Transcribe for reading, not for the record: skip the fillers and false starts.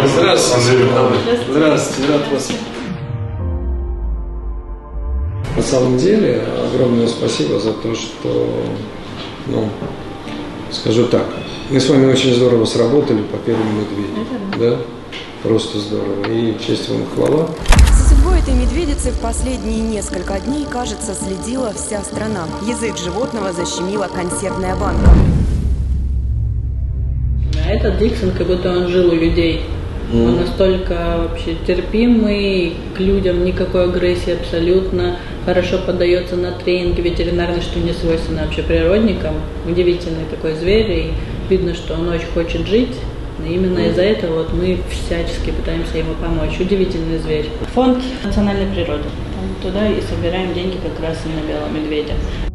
Здравствуйте. Здравствуйте, рад вас. На самом деле, огромное спасибо за то, что, скажу так, мы с вами очень здорово сработали по первому медведю. Да? Просто здорово. И честь вам, хвала. За судьбой этой медведицы в последние несколько дней, кажется, следила вся страна. Язык животного защемила консервная банка. А этот Диксон, как будто он жил у людей. Он настолько вообще терпимый, к людям никакой агрессии абсолютно, хорошо поддается на тренинги ветеринарные, что не свойственно вообще природникам. Удивительный такой зверь, и видно, что он очень хочет жить. И именно из-за этого вот мы всячески пытаемся ему помочь. Удивительный зверь. Фонд национальной природы. Туда и собираем деньги как раз и на белого медведя.